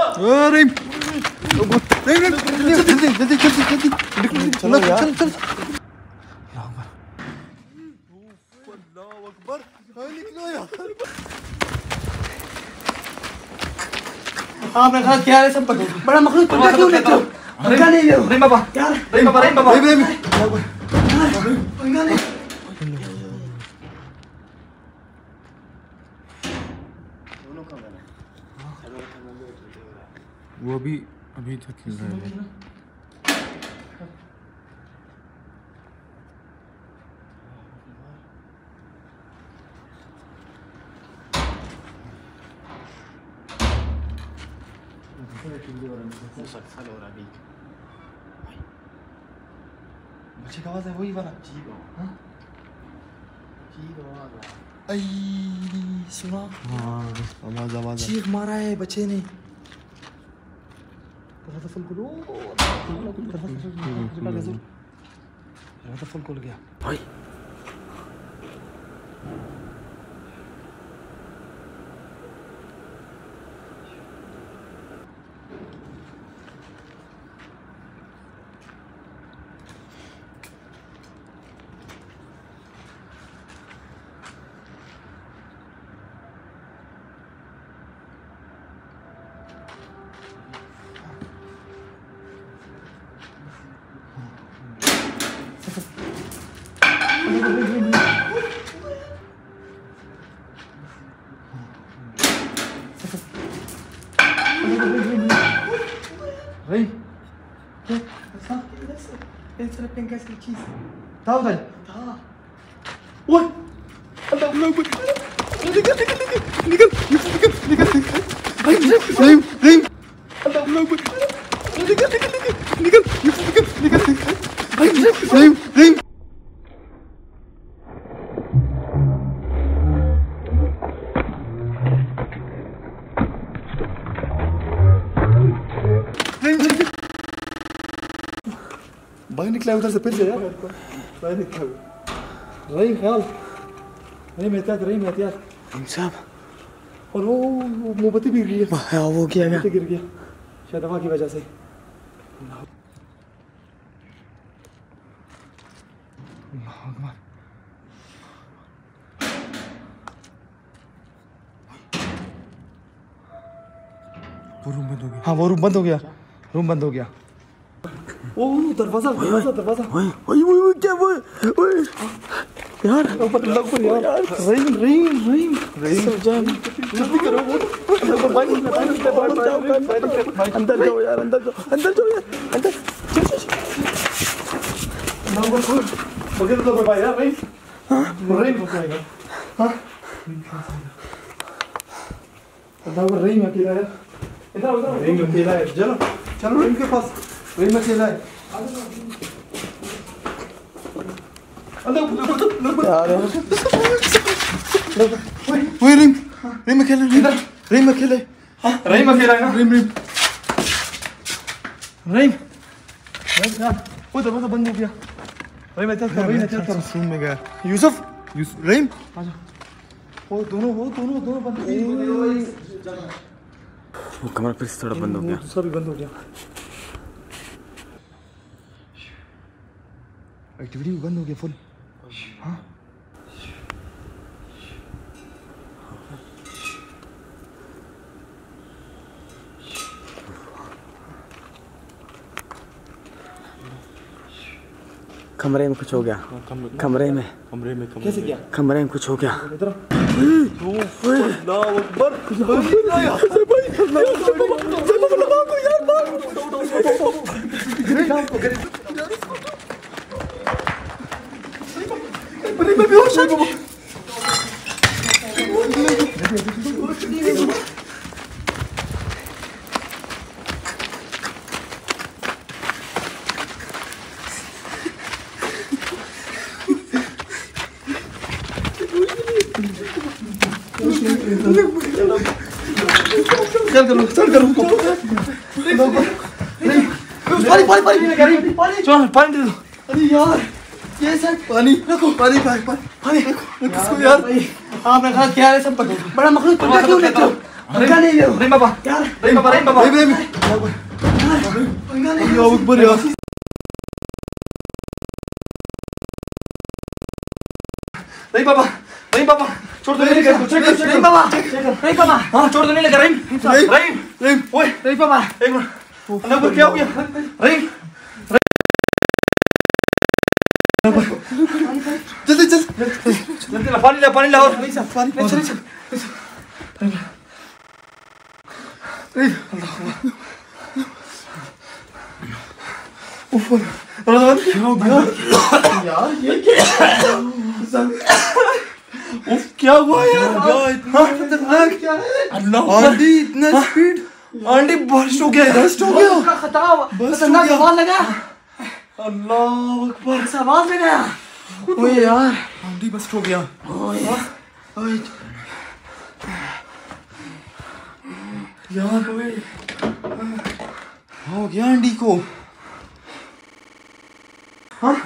अरे जल्दी जल्दी जल्दी जल्दी चलो यार, चल अल्लाह अकबर, निकलो यार। आपने कहा क्या है सब बड़ा मखलूक पंगा क्यों लेते हो? पंगा नहीं लो रहीम बाबा यार, रहीम बाबा पंगा नहीं। वो अभी तक खेल रहे हैं। बच्चे का आवाज है वही वाला। आई सुना? हाँ आवाज चीख मारा है बच्चे ने। फुल खोल गया भाई। भाई निकला उधर से, फिर से यार भाई निकला। रहीम ख्याल, रहीम एहतियात, रहीम एहतियात साहब। और वो मोमबत्ती भी गिर गई है। वो क्या गया? गिर गया शायद हवा की वजह से। वो रूम बंद हो गया। हाँ वो रूम बंद हो गया, रूम बंद हो गया। ओ दरवाजा दरवाजा दरवाजा। ओए क्या वो यार ऊपर यार। रहीम रहीम रहीम रहीम जल्दी करो। अंदर जाओ यार, अंदर जाओ, अंदर जाओ यार, अंदर बगैर तो भाई यार रहीम। हां रहीम को आएगा। हां अंदर रहीम अकेला है। इधर उधर रहीम अकेला है। चलो चलो रहीम के पास। रहीम अकेला है। यार वही रहीम अकेला है। रहीम अकेले। रहीम अकेला है ना? रहीम वो दरवाजा बंद हो गया। रहीम एहतियात कर, रूम में गया। यूसुफ रहीम आजा। वो दोनों बंद हो गए। वो कमरा फिर से थोड़ा बंद हो गया। दूसरा भी बंद हो गया। एक्टिविटी भी बंद हो गया फुल। हाँ कमरे में कुछ हो गया। कमरे में कैसे गया? कमरे में कुछ हो गया। चल करो पानी दे दो। अरे यार ये सब पानी रखो, पानी रखो यार। आपने कहा क्या है सब बड़ा मखलूक पंगा क्यों लेते हो? पंगा नहीं लो रहीम बाबा यार रहीम बाबा रहीम बाबा पंगा नहीं लो अल्लाह अकबर यार रहीम बाबा छोड़ दो नहीं लगा रहीम बाबा हाँ छोड़ दो नहीं लगा रहीम ओए रहीम बाबा एक मिनट अल्लाह अकबर क्या हो गया रहीम जल्दी जल्दी ला पानी ला और क्या हो गया यार ये क्या हुआ यार इतना खतरनाक क्या है अल्लाह आंटी इतना स्पीड आंटी बर्स्ट हो गया खतरा खतरनाक आवाज लगा अल्लाह अकबर ऐसा आवाज लगा ओए यार आंटी बर्स्ट हो गया ओए यार हो गया आंटी को हाँ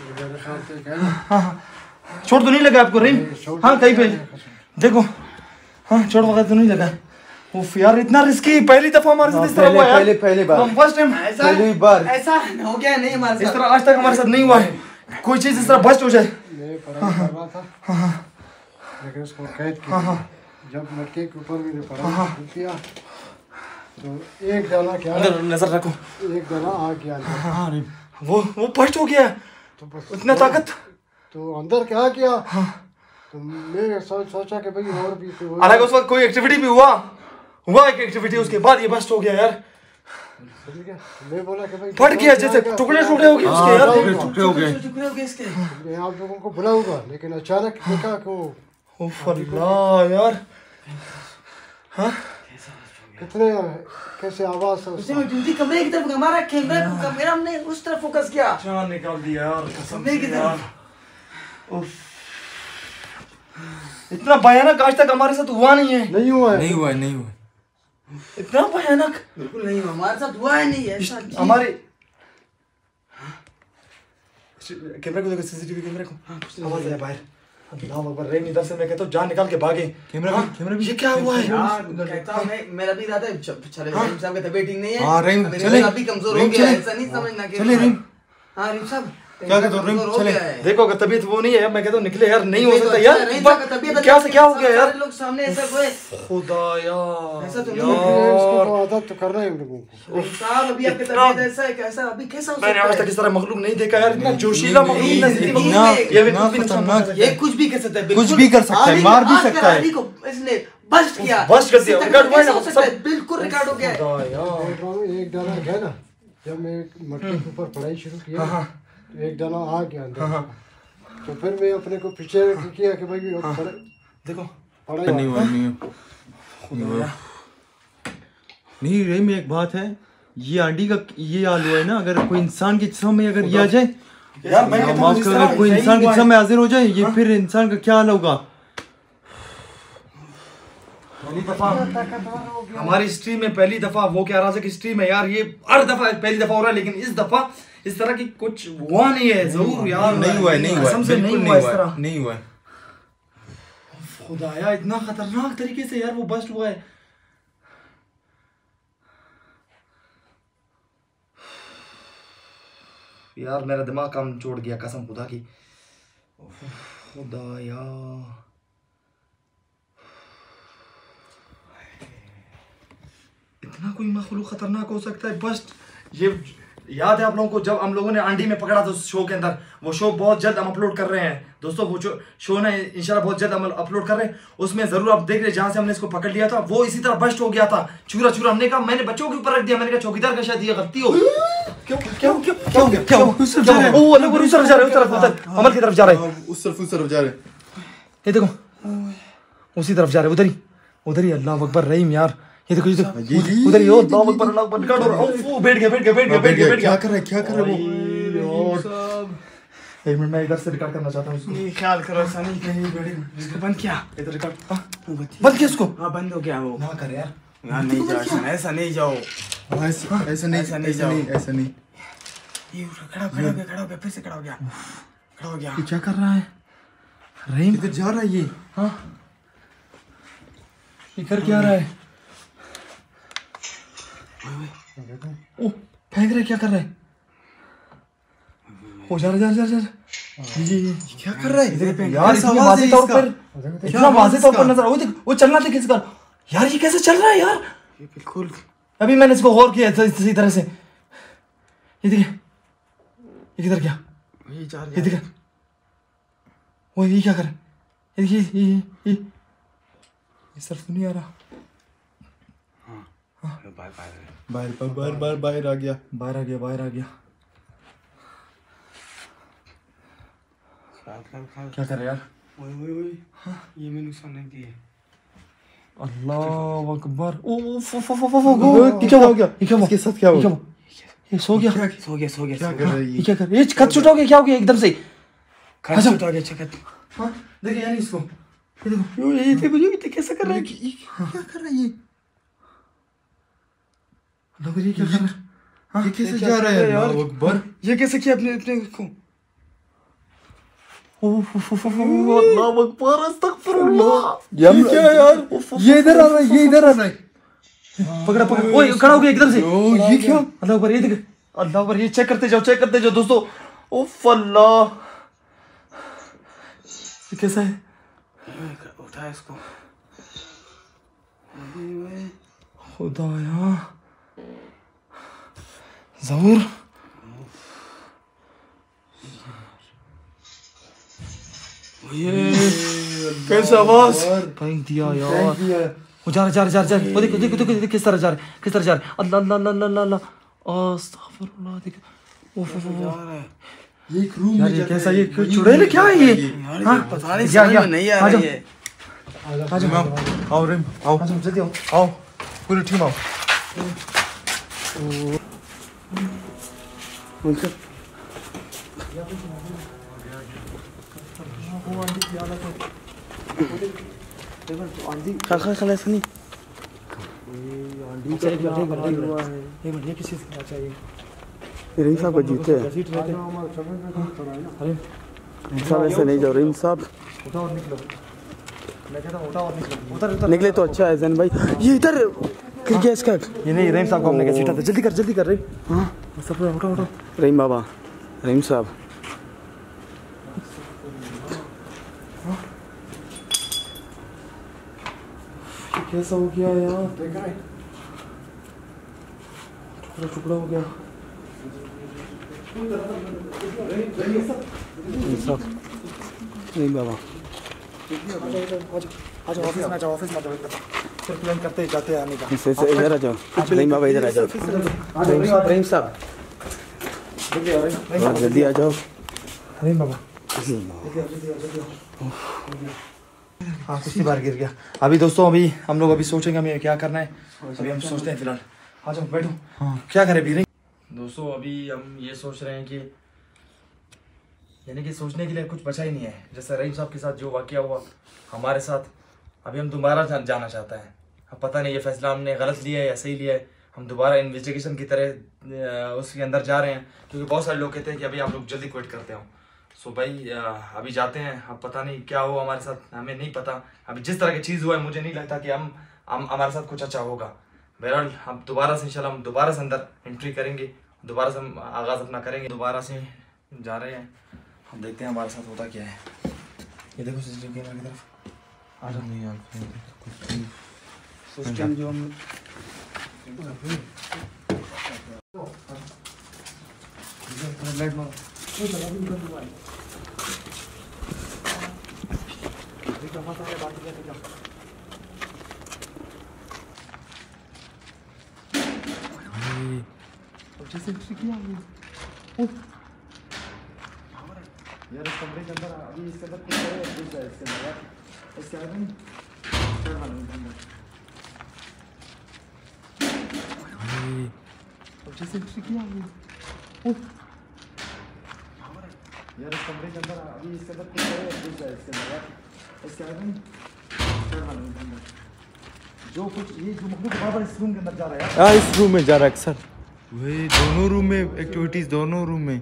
छोड़ तो नहीं लगा आपको रहीम हाँ कहीं पे देखो हाँ छोड़ वगैरह तो नहीं लगा उफ यार इतना रिस्की पहली दफा हमारे साथ इस तरह हुआ यार पहली बार हम फर्स्ट टाइम पहली बार ऐसा हो गया नहीं हमारे इस साथ तरह आज तक हमारे साथ नहीं हुआ है कोई चीज इस तरह बस्ट हो जाए मैं पढ़ाई कर रहा था लेकिन उसको कैद किया जब लड़के के ऊपर मैंने पढ़ाई किया तो एक दाना क्या अंदर नजर रखो एक दाना आ गया अंदर। हाँ वो बस्ट हो गया तो बस इतना ताकत तो अंदर क्या किया तो मैं सोचा कि भाई और भी कोई हालांकि उस वक्त कोई एक्टिविटी भी हुआ एक एक्टिविटी उसके बाद ये बस्ट हो गया यार ठीक है मैं बोला कि भाई फट गया जैसे टुकड़े हो गए उसके यार टुकड़े हो गए इसके मैं आप लोगों को बुलाऊंगा लेकिन अचानक देखा कि वो उफ अल्लाह यार हाँ कितने कैसे आवाज से उसने जल्दी कमरे की तरफ हमारा कैमरा हमने उस तरफ फोकस किया जान निकाल दिया यार कसम कमरे की से तरफ यार उफ इतना भयानक आज तक हमारे साथ हुआ नहीं है नहीं हुआ है नहीं हुआ इतना भयानक बिल्कुल नहीं हुआ हमारे साथ हुआ है नहीं ऐसा हमारे कैमरे को देखो सीसीटीवी कैमरे को आवाज आया बाहर अल्लाह अकबर रहीम इधर से मैं कहता हूँ जान निकाल के भागे कैमरा भी ये क्या हुआ है यार कहता हूं मैं मेरा भी इरादा है चले रहीम साहब का तबीयत ठीक नहीं है हाँ, रहीम, मेरा चले। अभी कमजोर हो रहीम, गया है चले। ऐसा नहीं समझना कि चले, रहीम। हां रहीम साहब क्या कहते हो, रहीम, कमजोर हो चले। गया है। देखो अगर तबीयत वो नहीं है मैं कहता हूँ निकले यार नहीं हो नहीं तो सकता अच्छा है, यार रहीम साहब का तबीयत क्या से क्या हो गया यार सारे लोग सामने ऐसा कोई खुदा यार ऐसा तो नहीं लेकिन है। इसको तो आदत तो करना है हम लोगों को रहीम साहब अभी आपकी तबीयत ऐसा है कैसा अभी कैसा हो मैंने आज सकता तक है इस तरह मखलूक नहीं देखा यार इतना जोशीला मखलूक नहीं, इतना नहीं, जिद्दी नहीं, मखलूक। नहीं, ये भी इतना कुछ भी नुकसान खतरनाक। पहुंचा सकता ये है। कुछ भी कर सकता है कुछ भी कर सकता है, मार भी सकता है। आदि को इसने बस्ट किया बस्ट कर दिया, इससे रिकॉर्ड हुआ है ना, कैसे हो सकता है? सब- बिल्कुल रिकॉर्ड हो गया है। खुदा यार देख रहा हूँ एक दाना गया ना जब मैं मटके के ऊपर पढ़ाई शुरू किया तो एक दाना आ गया अंदर तो फिर मैं अपने को पीछे किया कि भाई अब देखो पढ़ाई नहीं हुआ नहीं रही में एक बात है ये आंटी का ये आलू है ना अगर कोई इंसान की जिस्म में अगर ये आ जाए यार मैं कहता हूँ माफ इस करो तरह अगर कोई नहीं इंसान की हुआ है। जिस्म में हाजिर हो जाए ये फिर इंसान का क्या हाल होगा पहली दफा हमारी हिस्ट्री में पहली दफा वो क्या राजा की हिस्ट्री में यार ये हर दफा पहली दफा हो रहा है लेकिन इस दफा इस तरह की कुछ हुआ नहीं है जरूर यार नहीं हुआ है कसम से बिल्कुल नहीं हुआ इस तरह नहीं हुआ है खुदाया इतना खतरनाक तरीके से यार वो बस्ट हुआ है यार मेरा दिमाग काम छोड़ गया कसम खुदा की खुदाया इतना कोई मखलूक खतरनाक हो सकता है बस्ट ये याद है आप लोगों को जब हम लोगों ने आंडी में पकड़ा था उस शो के अंदर वो शो बहुत जल्द हम अपलोड कर रहे हैं दोस्तों वो शो ना इंशाल्लाह बहुत जल्द हम अपलोड कर रहे हैं उसमें जरूर आप देख रहे हैं जहां से हमने इसको पकड़ लिया था वो इसी तरह बस्ट हो गया था चूरा चूरा हमने कहा मैंने बच्चों के ऊपर रख दिया मैंने कहा चौकीदार का शायद ये गलती हो क्यों क्या हो गया क्या हो उस तरफ जा रहे अमल की तरफ जा रहे उस तरफ जा रहे ये देखो उसी तरफ जा रहे उधर ही अल्लाह अकबर रहीम यार ये देखो उधर ही अल्लाह अकबर अल्लाह अकबर निकाल ओ बैठ गया क्या कर रहा है वो एक मिनट मैं इधर से रिकॉर्ड करना चाहता हूँ इसको ये ख्याल करो ऐसा नहीं कहीं बड़ी इसको बंद किया इधर रिकॉर्ड बंद किया इसको हाँ बंद हो गया वो ना कर यार यार नहीं जाओ ऐसा नहीं जाओ ऐसा नहीं ये खड़ा हो गया फिर से खड़ा हो गया ये क्या कर रहा है रहीम इधर जा रहा है ये हाँ ये कर क्या रहा है ओ फेंक रहे, क्या कर रहे? ओ जा रहा ये क्या कर रहा है यार? इतनी वाज़ेह तौर पर, इतना वाज़ेह तौर पर नजर वो देख, वो चलना देख इसका यार, ये कैसे चल रहा है यार? ये बिल्कुल अभी मैंने इसको गौर किया इसी तरह से। ये देखिए, ये किधर गया? ये जा रहा ये देखिए, वो ये क्या कर रहा है? ये देखिए, ये सिर्फ नहीं आ रहा। बाहर आ गया। बाहर आ गया। क्या कर रहे यार? ये मैंने सुनने दी है। अल्लाह अकबर। ओ क्या हो गया? ये क्या हुआ? इसके साथ क्या हुआ? ये सो गया। क्या कर रहा है ये क्या कर? ये खत छूट हो गया, क्या हो गया एकदम से? खत छूट हो गया छकत। हाँ देखिए यार इसको, ये देखो, ये कैसे कर रहा है? क्या कर रहा है ये? अल्लाह ये क्या कर रहा है? हाँ ये कैसे जा रहा है यार? अकबर ये कैसे किया अपने को? अल्लाह अकबर, अस्तगफिरुल्लाह। ये क्या है यार? ये इधर आ रहा है। पकड़ा ओए, खड़ा हो गया एकदम से। ओ ये क्या? अल्लाह अकबर, ये देख, अल्लाह अकबर, ये चेक करते जाओ दोस्तों। उफ अल्लाह, ये कैसा है? उठा इसको। खुदाया ज़हूर, कैसा आवाज? फेंक दिया यार। वो जा रहा, वो देख किस तरह जा रहा है। अल्लाह अस्तगफिरुल्लाह। देख ये एक रूम यार, में ये कैसा, ये चुड़ैल क्या है ये? हाँ पता नहीं, समझ में नहीं आ रहा है। आओ रिम, आओ जल्दी आओ। आओ पूरी टीम आओ। खल ऐसा नहीं। ये किसी से चाहिए? रहीम साहब को जीते हैं। साहब ऐसे नहीं जाओ रहीम साहब। उठा और निकलो, मैं कहता हूँ उठा और निकलो। उधर निकले तो अच्छा है जैन भाई। ये इधर गिर गया इसका। ये नहीं, रहीम साहब को हमने कैसे उठा था? जल्दी कर रहीम। हाँ सब उठा। रहीम बाबा, रहीम साहब। कैसा हो गया यार? टुकड़ा हो गया। रहीम बाबा आज ऑफिस में जाओ फिर प्लान करते जाते आने का। इसे इधर आ जाओ। रहीम बाबा इधर आ जाओ। रहीम साहब जल्दी आ जाओ। रहीम बाबा, हाँ कुछ बार गिर गया। अभी दोस्तों, अभी हम लोग सोचेंगे हमें क्या करना है। अभी हम सोचते हैं फिलहाल। आ जाओ बैठो। हाँ क्या करें अभी? दोस्तों अभी हम ये सोच रहे हैं कि यानी कि सोचने के लिए कुछ बचा ही नहीं है। जैसे रहीम साहब के साथ जो वाकया हुआ हमारे साथ, अभी हम दोबारा जाना चाहते हैं। अब पता नहीं ये फैसला हमने गलत लिया है या सही लिया है। हम दोबारा इन्वेस्टिगेशन की तरह उसके अंदर जा रहे हैं, क्योंकि बहुत सारे लोग कहते हैं कि अभी आप लोग जल्दी क्विट करते हो। सो भाई अभी जाते हैं। अब पता नहीं क्या हुआ हमारे साथ, हमें नहीं पता। अभी जिस तरह की चीज़ हुआ है, मुझे नहीं लगता कि हम हमारे साथ कुछ अच्छा होगा। बहरहाल हम दोबारा से इंशाल्लाह हम दोबारा से अंदर एंट्री करेंगे, दोबारा से हम आगाज़ अपना करेंगे। दोबारा से जा रहे हैं, हम देखते हैं हमारे साथ होता क्या है। ये देखो सीसीटीवी कैमरा की तरफ आ जाओ। नहीं यार सिस्टम जो हम लाइट मारो। यार इस कमरे के अंदर अभी इसके अंदर कुछ है, इसके अंदर यार इसके अंदर क्या मालूम इसके अंदर जैसे कुछ किया यार इस कमरे के अंदर अभी इसके अंदर कुछ है, इसके अंदर यार इसके अंदर क्या मालूम इसके अंदर जो कुछ ये जो मखलूक बार इस रूम के अंदर जा रहा है यार। इस रूम में जा रहा है अक्सर। वही दोनों रूम में एक्टिविटीज, दोनों रूम में।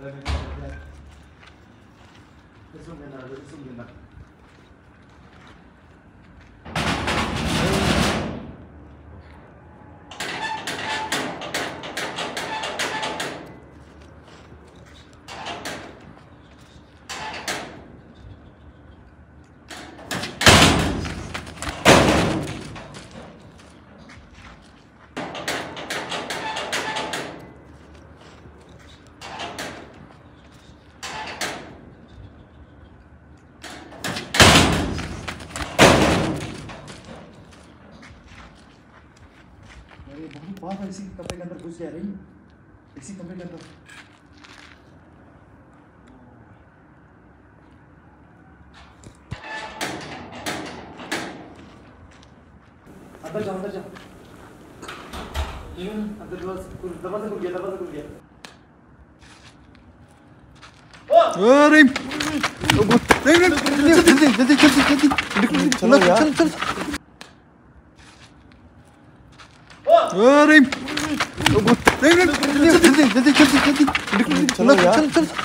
बाप इसी कमरे के अंदर घुस गया रही, इसी कमरे के अंदर। अंदर जाओ, अंदर जाओ। अंदर दरवाजा खुल गया, दरवाजा खुल गया। अरे जल्दी जल्दी जल्दी जल्दी चलो यार, चल चल। अरे जल्दी जल्दी जल्दी जल्दी चलो यार, चल चल।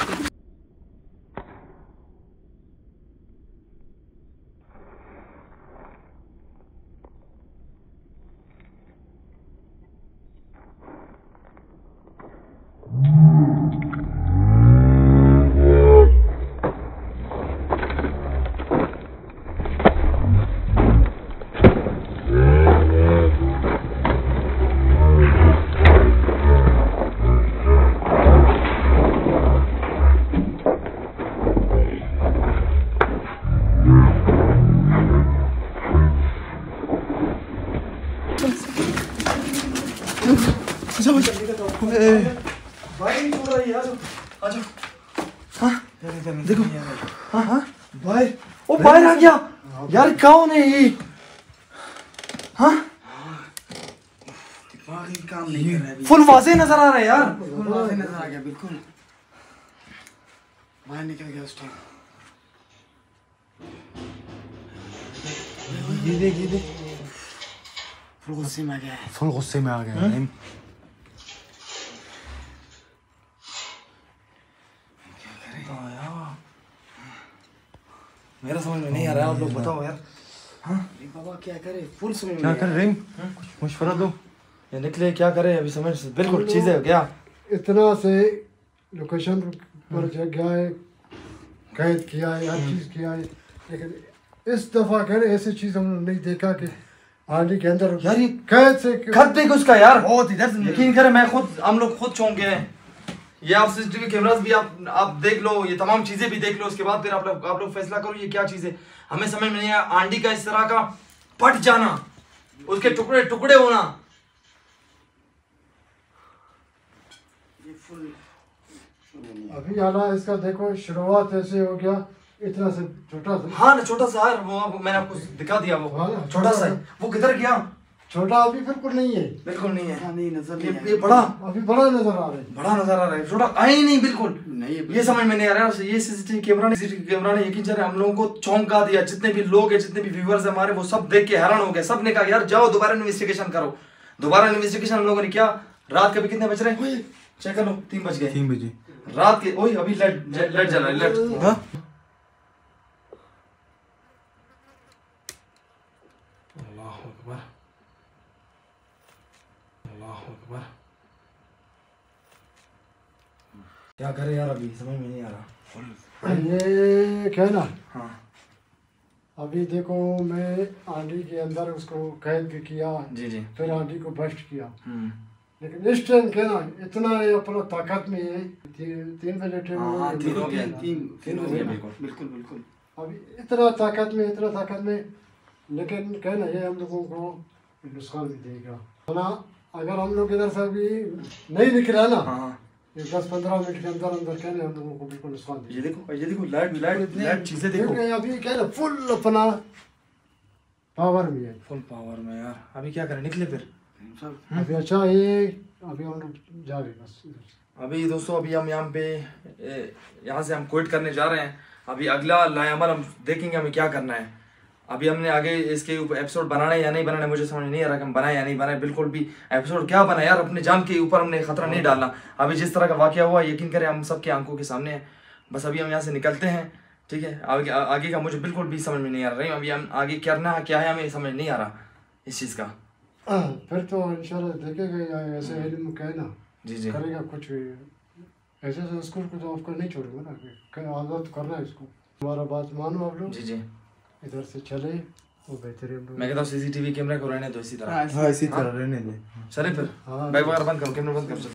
भाई छोड़ रही है, आ जाओ। हाँ देखो, हाँ हाँ भाई, ओ बाहर आ गया यार, कौन है ये? हाँ काम नहीं कर रहा है, फुल वाज़ेह नजर आ रहा है यार, नजर आ गया बिल्कुल, बाहर निकल गया उस टाइम। ये देख फुल गुस्से में आ गया है, फुल गुस्से में आ गया। मेरा समझ में नहीं आ रहा है, आप लोग बताओ यार। हाँ बाबा क्या करे, फुल समझ में क्या कर रहे? कुछ मशवरा दो। ये निकले क्या करे अभी, समझ बिल्कुल चीजें क्या इतना से लोकेशन पर गया है, कैद किया है, हर चीज़ किया है, लेकिन इस दफ़ा कह रहे ऐसी चीज़ हमने नहीं देखा कि आंधी के अंदर यार, ये कैद से खत देख उसका यार, बहुत इधर से यकीन करें मैं खुद, हम लोग खुद चौंक गए हैं। ये आप सीसीटीवी कैमरास भी आप देख लो, ये तमाम चीजें भी देख लो, उसके बाद फिर आप लोग फैसला करो ये क्या चीज है। हमें समझ में नहीं आया, आंधी का इस तरह का फट जाना, उसके टुकड़े टुकड़े होना। अभी आना इसका देखो, शुरुआत ऐसे हो गया, इतना से छोटा सा। हाँ ना, छोटा सा है वो, मैंने आपको दिखा दिया, वो हाँ, छोटा सा है। वो किधर गया? छोटा अभी बिल्कुल नहीं है, बिल्कुल नहीं है, नहीं नजर नहीं ये बड़ा अभी बड़ा नजर आ रहा है, बड़ा नजर आ रहा है, छोटा है ही नहीं बिल्कुल। नहीं ये समझ में नहीं आ रहा है। ये सीसीटीवी कैमरा ने यकीन जाने हम लोगों को चौंका दिया। जितने भी लोग हैं, जितने भी व्यूअर्स हैं हमारे, वो सब देख के हैरान हो गए। सब ने कहा यार जाओ दोबारा इन्वेस्टिगेशन करो, दोबारा इन्वेस्टिगेशन। हम लोगों ने किया, रात के भी कितने बज रहे हैं चेक कर लो, 3 बज गए, 3 बजे रात के। ओए अभी लाइट जला, लाइट। हाँ क्या करे यार, अभी समझ में नहीं आ रहा। ये क्या ना, हाँ अभी देखो मैं आंधी के अंदर उसको कैद भी किया, जी जी। फिर आंधी को बस्ट किया, लेकिन इस टाइम क्या ना, इतना ये अपना ताकत में है। 3 बजे टाइम हो गया, 3 हो गया, 3 हो गया, बिल्कुल बिल्कुल। अभी इतना ताकत में, लेकिन क्या ना ये हम लोगों को नुकसान भी देगा ना। अगर हम लोग इधर से अभी नहीं निकला ना, हाँ 10-15 मिनट के अंदर क्या ना हम लोगों को बिल्कुल नुकसान देगा। ये देखो लाइट चीजें देखो, क्योंकि अभी क्या ना फुल अपना पावर में है, फुल पावर में यार। अभी क्या करें, निकले फिर? अभी अच्छा ये अभी हम लोग जा रहे हैं बस इधर से। अभी दोस्तों, अभी हम यहाँ से हम क्विट करने जा रहे हैं। अभी अगला लाएअमल हम देखेंगे हमें क्या करना है। अभी हमने आगे इसके ऊपर एपिसोड बनाना है या नहीं बनाना है मुझे समझ नहीं आ रहा कि हम बनाए या नहीं बनाए, बिल्कुल भी एपिसोड क्या बना यार, अपने जान के ऊपर हमने खतरा नहीं डालना। अभी जिस तरह का वाकया हुआ यकीन करें हम सबके आंखों के सामने है। बस अभी हम यहाँ से निकलते हैं, ठीक है। आगे का मुझे बिल्कुल भी समझ में नहीं आ रहा, अभी हम आगे करना क्या है हमें समझ नहीं आ रहा इस चीज़ का। फिर तो इंशाल्लाह देखेगा ऐसे इल्म कहना जी जी करेगा कुछ भी, ऐसे तो स्कूल को तो आपका नहीं छोड़ूंगा ना, आज़ाद करना है इसको। हमारा बात मानो आप लोग, जी जी इधर से चले वो बेहतरीन। मैं कहता हूँ सीसीटीवी कैमरा को रहने दो इसी तरह। हाँ इसी तरह रहने दे। चले फिर हाँ। बैग वगैरह बंद करो, कैमरा बंद करो।